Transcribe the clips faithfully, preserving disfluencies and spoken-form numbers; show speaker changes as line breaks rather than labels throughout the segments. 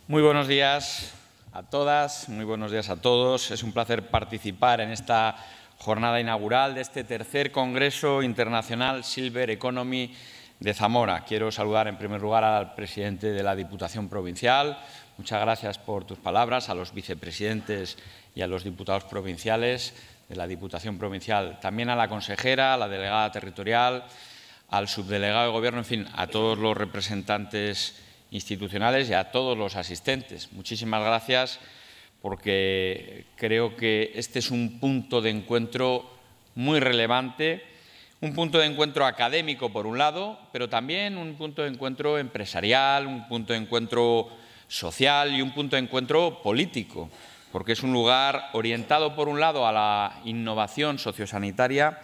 Muy buenos días a todas, muy buenos días a todos. Es un placer participar en esta jornada inaugural de este tercer Congreso Internacional Silver Economy de Zamora. Quiero saludar en primer lugar al presidente de la Diputación Provincial. Muchas gracias por tus palabras, a los vicepresidentes y a los diputados provinciales de la Diputación Provincial, también a la consejera, a la delegada territorial, al subdelegado de Gobierno, en fin, a todos los representantes institucionales y a todos los asistentes. Muchísimas gracias, porque creo que este es un punto de encuentro muy relevante, un punto de encuentro académico por un lado, pero también un punto de encuentro empresarial, un punto de encuentro social y un punto de encuentro político, porque es un lugar orientado por un lado a la innovación sociosanitaria,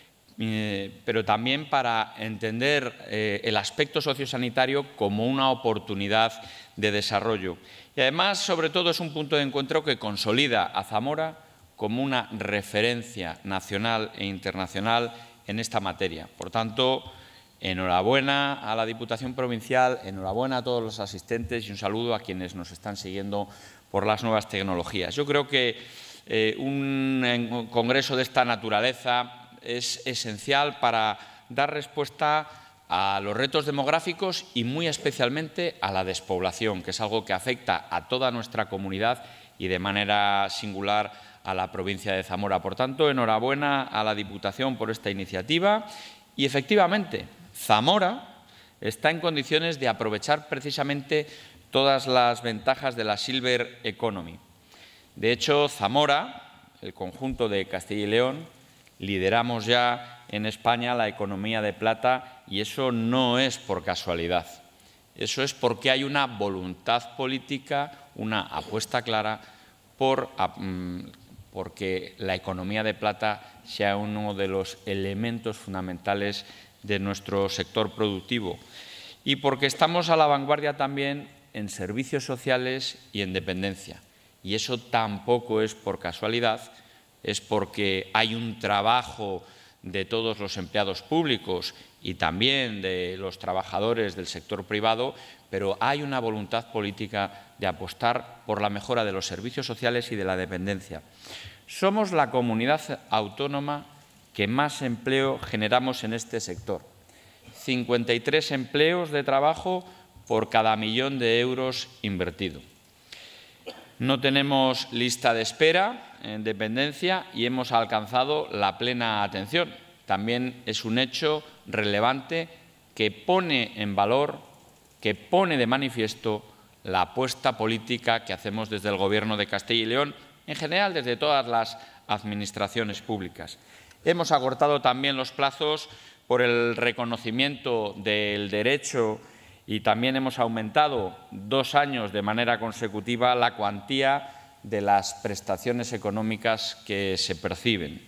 Eh, pero también para entender eh, el aspecto sociosanitario como una oportunidad de desarrollo. Y además, sobre todo, es un punto de encuentro que consolida a Zamora como una referencia nacional e internacional en esta materia. Por tanto, enhorabuena a la Diputación Provincial, enhorabuena a todos los asistentes y un saludo a quienes nos están siguiendo por las nuevas tecnologías. Yo creo que eh, un, un congreso de esta naturaleza es esencial para dar respuesta a los retos demográficos y muy especialmente a la despoblación, que es algo que afecta a toda nuestra comunidad y de manera singular a la provincia de Zamora. Por tanto, enhorabuena a la Diputación por esta iniciativa y, efectivamente, Zamora está en condiciones de aprovechar precisamente todas las ventajas de la Silver Economy. De hecho, Zamora, el conjunto de Castilla y León, lideramos ya en España la economía de plata y eso no es por casualidad. Eso es porque hay una voluntad política, una apuesta clara por porque la economía de plata sea uno de los elementos fundamentales de nuestro sector productivo y porque estamos a la vanguardia también en servicios sociales y en dependencia. Y eso tampoco es por casualidad, es porque hay un trabajo de todos los empleados públicos y también de los trabajadores del sector privado, pero hay una voluntad política de apostar por la mejora de los servicios sociales y de la dependencia. Somos la comunidad autónoma que más empleo generamos en este sector. cincuenta y tres empleos de trabajo por cada millón de euros invertido. No tenemos lista de espera en dependencia y hemos alcanzado la plena atención. También es un hecho relevante que pone en valor, que pone de manifiesto la apuesta política que hacemos desde el Gobierno de Castilla y León, en general desde todas las administraciones públicas. Hemos acortado también los plazos por el reconocimiento del derecho y también hemos aumentado dos años de manera consecutiva la cuantía de las prestaciones económicas que se perciben.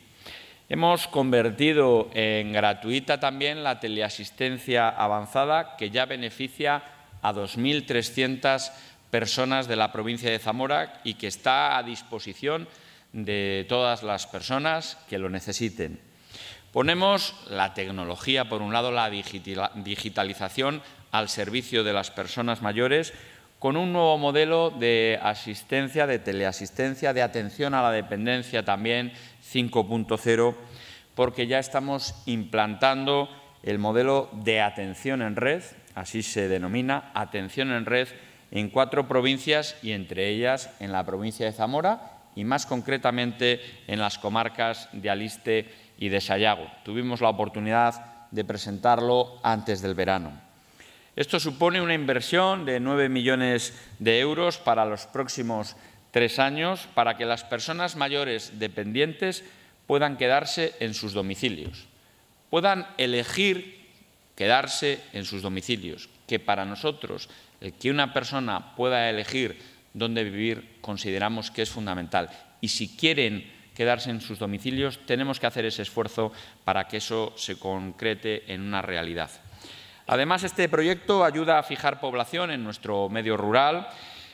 Hemos convertido en gratuita también la teleasistencia avanzada, que ya beneficia a dos mil trescientas personas de la provincia de Zamora y que está a disposición de todas las personas que lo necesiten. Ponemos la tecnología, por un lado, la digitalización al servicio de las personas mayores, con un nuevo modelo de asistencia, de teleasistencia, de atención a la dependencia también cinco punto cero, porque ya estamos implantando el modelo de atención en red, así se denomina, atención en red, en cuatro provincias y entre ellas en la provincia de Zamora y más concretamente en las comarcas de Aliste y de Sayago. Tuvimos la oportunidad de presentarlo antes del verano. Esto supone una inversión de nueve millones de euros para los próximos tres años para que las personas mayores dependientes puedan quedarse en sus domicilios, puedan elegir quedarse en sus domicilios, que para nosotros el que una persona pueda elegir dónde vivir consideramos que es fundamental. Y si quieren quedarse en sus domicilios, tenemos que hacer ese esfuerzo para que eso se concrete en una realidad. Además, este proyecto ayuda a fijar población en nuestro medio rural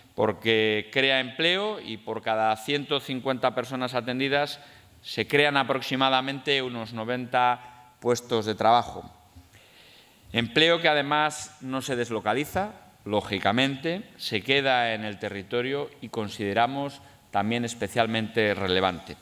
porque crea empleo y por cada ciento cincuenta personas atendidas se crean aproximadamente unos noventa puestos de trabajo. Empleo que además no se deslocaliza, lógicamente, se queda en el territorio y consideramos también especialmente relevante.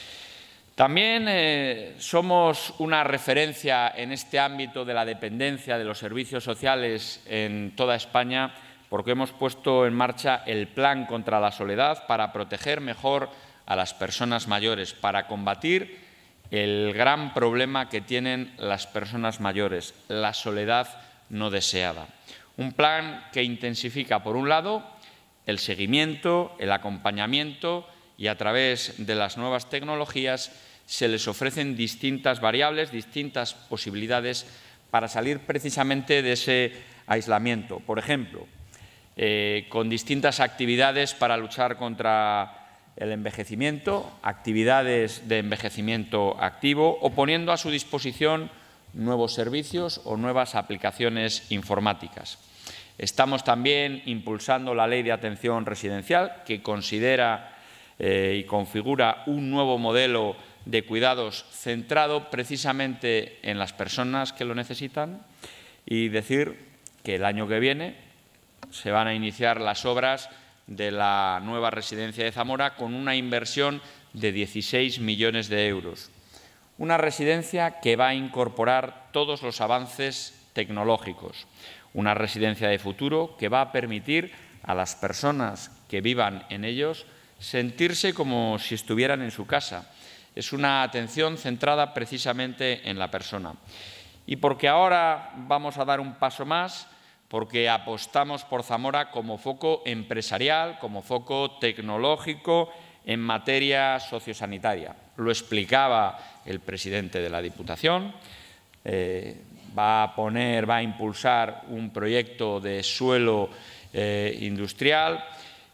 También eh, somos una referencia en este ámbito de la dependencia de los servicios sociales en toda España porque hemos puesto en marcha el Plan contra la Soledad para proteger mejor a las personas mayores, para combatir el gran problema que tienen las personas mayores, la soledad no deseada. Un plan que intensifica, por un lado, el seguimiento, el acompañamiento y, a través de las nuevas tecnologías, se les ofrecen distintas variables, distintas posibilidades para salir precisamente de ese aislamiento. Por ejemplo, eh, con distintas actividades para luchar contra el envejecimiento, actividades de envejecimiento activo o poniendo a su disposición nuevos servicios o nuevas aplicaciones informáticas. Estamos también impulsando la Ley de Atención Residencial, que considera eh, y configura un nuevo modelo de cuidados centrado precisamente en las personas que lo necesitan, y decir que el año que viene se van a iniciar las obras de la nueva residencia de Zamora con una inversión de dieciséis millones de euros. Una residencia que va a incorporar todos los avances tecnológicos. Una residencia de futuro que va a permitir a las personas que vivan en ellos sentirse como si estuvieran en su casa. Es una atención centrada precisamente en la persona. Y porque ahora vamos a dar un paso más, porque apostamos por Zamora como foco empresarial, como foco tecnológico en materia sociosanitaria. Lo explicaba el presidente de la Diputación. Eh, va a poner, va a impulsar un proyecto de suelo eh, industrial.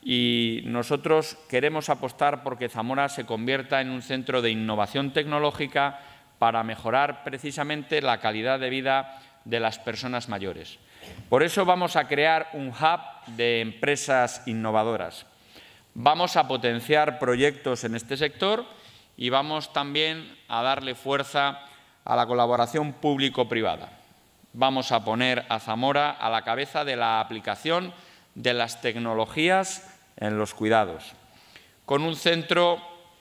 Y nosotros queremos apostar porque Zamora se convierta en un centro de innovación tecnológica para mejorar precisamente la calidad de vida de las personas mayores. Por eso vamos a crear un hub de empresas innovadoras. Vamos a potenciar proyectos en este sector y vamos también a darle fuerza a la colaboración público-privada. Vamos a poner a Zamora a la cabeza de la aplicación de las tecnologías en los cuidados, con un centro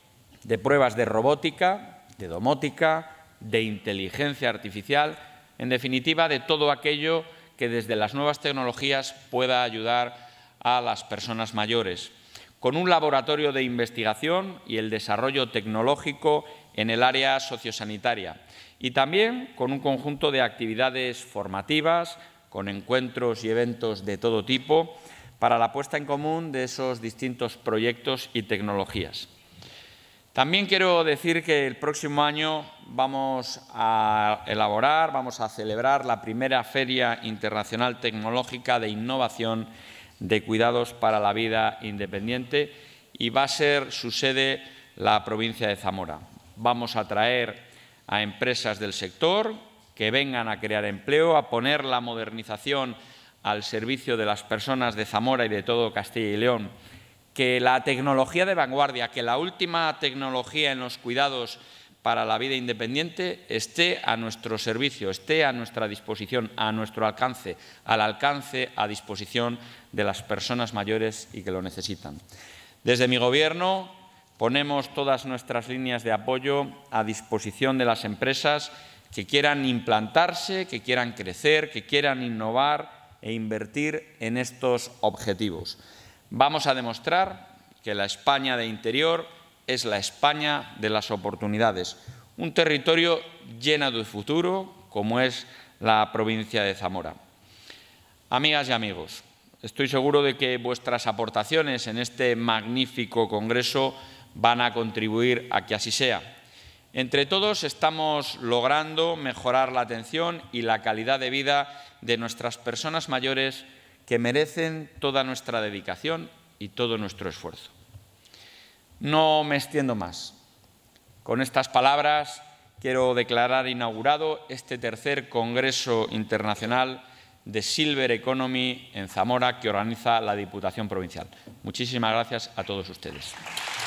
de pruebas de robótica, de domótica, de inteligencia artificial, en definitiva, de todo aquello que desde las nuevas tecnologías pueda ayudar a las personas mayores, con un laboratorio de investigación y el desarrollo tecnológico en el área sociosanitaria y también con un conjunto de actividades formativas, con encuentros y eventos de todo tipo, para la puesta en común de esos distintos proyectos y tecnologías. También quiero decir que el próximo año vamos a elaborar, vamos a celebrar la primera Feria Internacional Tecnológica de Innovación de Cuidados para la Vida Independiente y va a ser su sede la provincia de Zamora. Vamos a traer a empresas del sector que vengan a crear empleo, a poner la modernización al servicio de las personas de Zamora y de todo Castilla y León, que la tecnología de vanguardia, que la última tecnología en los cuidados para la vida independiente esté a nuestro servicio, esté a nuestra disposición, a nuestro alcance, al alcance, a disposición de las personas mayores y que lo necesitan. Desde mi Gobierno ponemos todas nuestras líneas de apoyo a disposición de las empresas que quieran implantarse, que quieran crecer, que quieran innovar e invertir en estos objetivos. Vamos a demostrar que la España de interior es la España de las oportunidades, un territorio lleno de futuro como es la provincia de Zamora. Amigas y amigos, estoy seguro de que vuestras aportaciones en este magnífico congreso van a contribuir a que así sea. Entre todos estamos logrando mejorar la atención y la calidad de vida de nuestras personas mayores que merecen toda nuestra dedicación y todo nuestro esfuerzo. No me extiendo más. Con estas palabras quiero declarar inaugurado este tercer Congreso Internacional de Silver Economy en Zamora que organiza la Diputación Provincial. Muchísimas gracias a todos ustedes.